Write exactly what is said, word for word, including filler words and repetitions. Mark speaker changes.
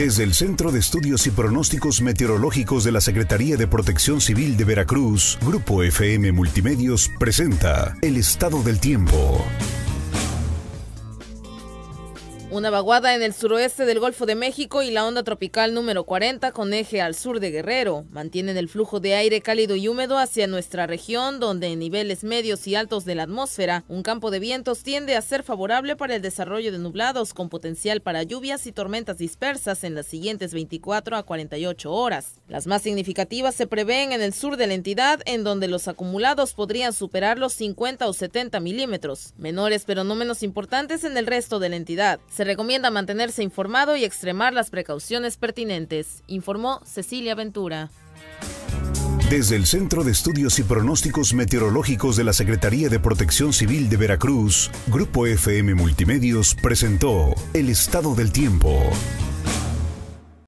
Speaker 1: Desde el Centro de Estudios y Pronósticos Meteorológicos de la Secretaría de Protección Civil de Veracruz, Grupo F M Multimedios presenta el estado del tiempo.
Speaker 2: Una vaguada en el suroeste del Golfo de México y la onda tropical número cuarenta con eje al sur de Guerrero mantienen el flujo de aire cálido y húmedo hacia nuestra región, donde en niveles medios y altos de la atmósfera, un campo de vientos tiende a ser favorable para el desarrollo de nublados con potencial para lluvias y tormentas dispersas en las siguientes veinticuatro a cuarenta y ocho horas. Las más significativas se prevén en el sur de la entidad, en donde los acumulados podrían superar los cincuenta o setenta milímetros, menores pero no menos importantes en el resto de la entidad. Se recomienda mantenerse informado y extremar las precauciones pertinentes, informó Cecilia Ventura.
Speaker 1: Desde el Centro de Estudios y Pronósticos Meteorológicos de la Secretaría de Protección Civil de Veracruz, Grupo F M Multimedios presentó el estado del tiempo.